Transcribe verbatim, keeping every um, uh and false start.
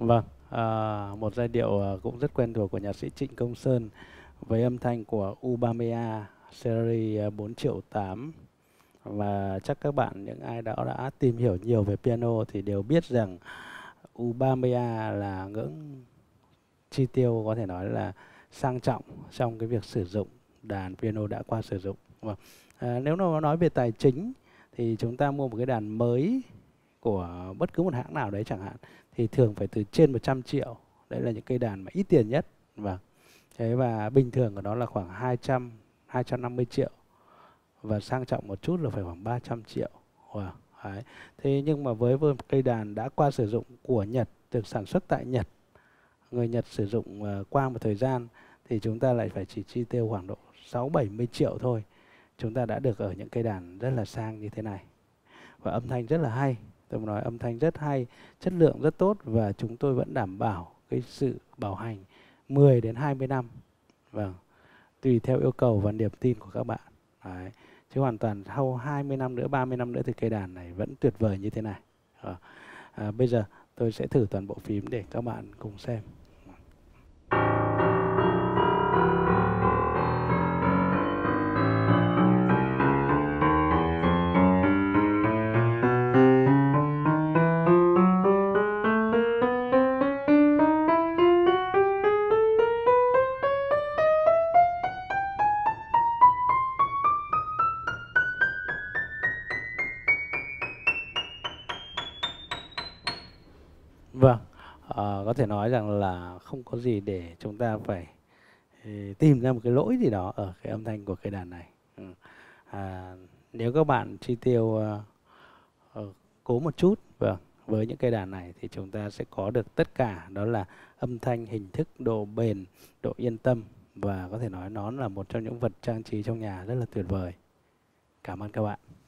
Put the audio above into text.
Vâng, à, một giai điệu à, cũng rất quen thuộc của nhạc sĩ Trịnh Công Sơn với âm thanh của Ubamea series à, bốn triệu tám. Và chắc các bạn, những ai đã đã tìm hiểu nhiều về piano thì đều biết rằng Ubamea là ngưỡng chi tiêu có thể nói là sang trọng trong cái việc sử dụng đàn piano đã qua sử dụng. Vâng. À, nếu mà nói về tài chính thì chúng ta mua một cái đàn mới của bất cứ một hãng nào đấy chẳng hạn thì thường phải từ trên một trăm triệu. Đấy là những cây đàn mà ít tiền nhất. Vâng. Thế và bình thường của nó là khoảng hai trăm, hai trăm năm mươi triệu. Và sang trọng một chút là phải khoảng ba trăm triệu. Wow. Đấy. Thế nhưng mà với một cây đàn đã qua sử dụng của Nhật, được sản xuất tại Nhật, người Nhật sử dụng uh, qua một thời gian thì chúng ta lại phải chỉ chi tiêu khoảng độ sáu bảy mươi triệu thôi. Chúng ta đã được ở những cây đàn rất là sang như thế này. Và âm thanh rất là hay. Tôi muốn nói âm thanh rất hay, chất lượng rất tốt và chúng tôi vẫn đảm bảo cái sự bảo hành mười đến hai mươi năm. Vâng. Tùy theo yêu cầu và niềm tin của các bạn. Đấy. Chứ hoàn toàn sau hai mươi năm nữa, ba mươi năm nữa thì cây đàn này vẫn tuyệt vời như thế này. À, à, bây giờ tôi sẽ thử toàn bộ phím để các bạn cùng xem. Vâng, à, có thể nói rằng là không có gì để chúng ta phải ừ, tìm ra một cái lỗi gì đó ở cái âm thanh của cây đàn này. Ừ. À, nếu các bạn chi tiêu uh, uh, cố một chút, vâng, với những cây đàn này thì chúng ta sẽ có được tất cả, đó là âm thanh, hình thức, độ bền, độ yên tâm và có thể nói nó là một trong những vật trang trí trong nhà rất là tuyệt vời. Cảm ơn các bạn.